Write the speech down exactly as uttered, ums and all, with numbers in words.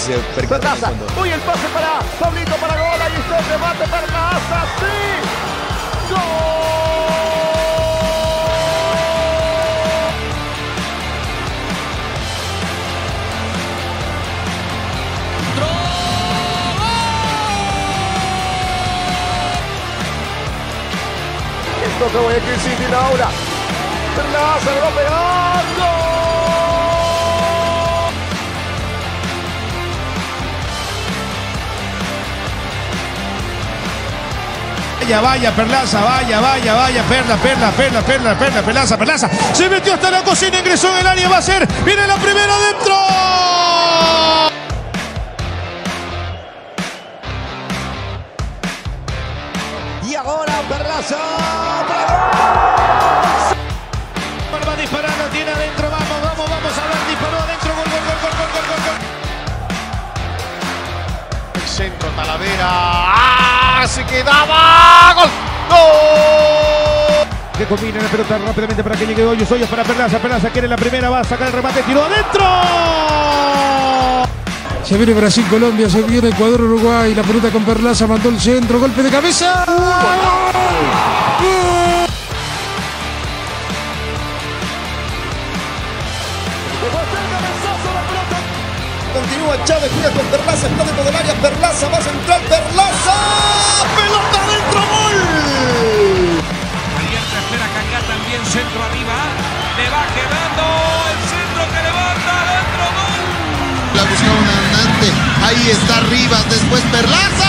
se percata en el fondo. Uy, el pase para Pablito para gol. Ahí está el remate Perlaza. ¡Sí! ¡Gol! Esto que voy a decir sin ahora. Perlaza le va a pegar. ¡Gol! Vaya, vaya, Perlaza, vaya, vaya, vaya, Perla, Perla, Perla, Perla, Perla, Perlaza, Perlaza. Se metió hasta la cocina, ingresó en el área, va a ser. Viene la primera adentro. Y ahora Perlaza. Va a disparar, lo tiene adentro, vamos, vamos, vamos a ver, disparó adentro, gol, gol, gol, gol, gol, gol, gol. El centro, Talavera. ¡Ah! Se quedaba. ¡Gol! ¡Gol! Que combina la pelota rápidamente para que llegue Hoyos, Hoyos para Perlaza, Perlaza quiere la primera, va a sacar el remate, tiró adentro. Se viene Brasil, Colombia, se viene Ecuador, Uruguay, la pelota con Perlaza, mandó el centro, golpe de cabeza. Continúa Chávez, juega con Perlaza, está dentro del área, Perlaza va a centrar, Perlaza, pelota adentro, gol. Abierta, espera Kaká también, centro arriba, le va quedando, el centro que levanta, adentro, gol. La buscaba un andante, ahí está Rivas, después Perlaza.